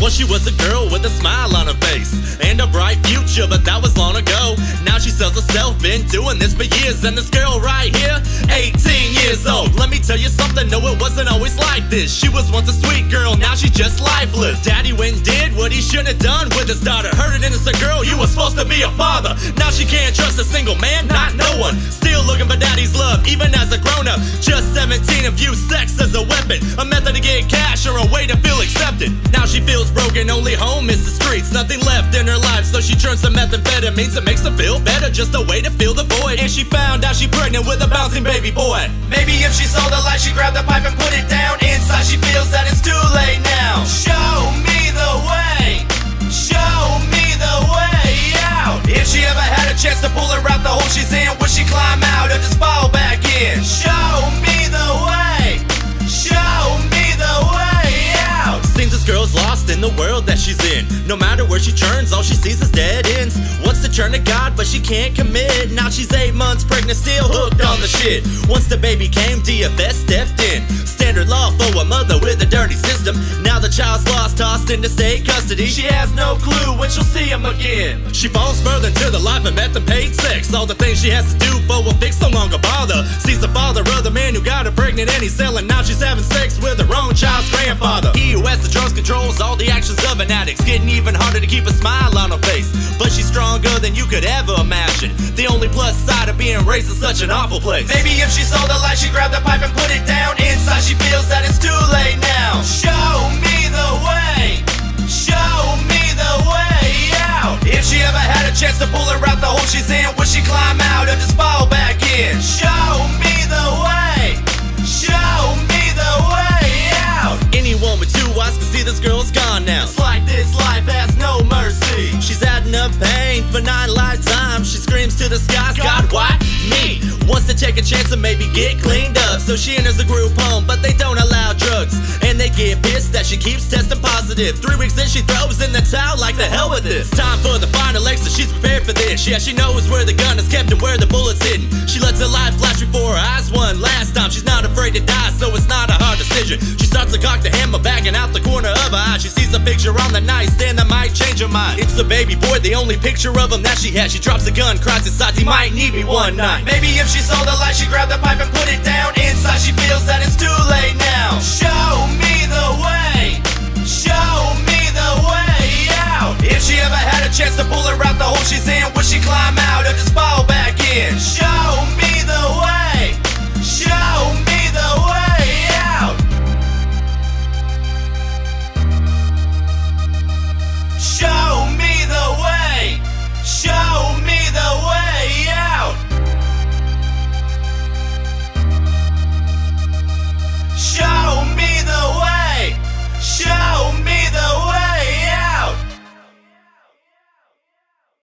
Well, she was a girl with a smile on her face and a bright future, but that was long ago. Now she sells herself, been doing this for years. And this girl right here, 18 years old. Let me tell you something, no, it wasn't always like this. She was once a sweet girl, now she's just lifeless. Daddy went and did what he shouldn't have done with his daughter. Heard it innocent girl, you were supposed to be a father. Now she can't trust a single man, not no one. Still looking for daddy's love, even as a grown-up. Just 17 and views sex as a weapon, a method to get cash or a way to feel accepted. Now she feels broken, only home is the streets. Nothing left in her life, so she turns to methamphetamines. It makes her feel better, just a way to fill the void. And she found out she's pregnant with a bouncing baby boy. Maybe if she saw the light, she grabbed the pipe and put it down. Inside she feels that it's too late now. Show me the way, show me the way out. If she ever had a chance to pull her out the hole she's in, would she climb out or just fall back in? Show me the way, show me the way out. Seems this girl's lost in the world that she's in. No matter where she turns, all she sees is dead ends. Wants to turn to God, but she can't commit. Now she's 8 months pregnant, still hooked on the shit. Once the baby came, DFS stepped in. Standard law for a mother with a dirty system. Now the child's lost, tossed into state custody. She has no clue when she'll see him again. She falls further into the life of meth and paid sex. All the things she has to do for a fix no longer bother. Sees the father of the man who got her pregnant and he's selling. Now she's having sex with her own child's grandfather. He who has the drugs controls all the actions of an addict. It's getting even harder to keep a smile on her face, but she's stronger than you could ever imagine. The only plus side of being raised in such an awful place. Maybe if she saw the light, she grabbed the pipe and put it down. Inside she feels that it's too late now. Show me the way, show me the way out. If she ever had a chance to pull her out the hole she's in, would she climb out or just fall back in? Show me the way, show me the way out. Anyone with 2 eyes can see this girl's gone now. It's like this life has no mercy. She's adding up pain for 9 lifetimes. She screams to the skies, God, why me? Wants to take a chance and maybe get cleaned up. So she enters a group home, but they don't allow drugs. And they get pissed that she keeps testing positive. 3 weeks in she throws in the towel like the hell with this. Time for the final exit, she's prepared for this. Yeah, she knows where the gun is kept and where the bullet's hidden. She lets her life flash before her eyes one last time. She's not afraid to die, so it's not a hard decision. She starts to cock the hammer back and out the corner of her eye. She sees a picture on the nightstand that might change her mind. It's a baby boy, the only picture of him that she has. She drops the gun, cries inside, he might need me one night. Maybe if she saw the light, she grabbed the pipe and put it down. Inside she feels that it's too late now. Show me the way, show me the way out. If she ever had a chance to pull her out the hole she's in, would she climb out or just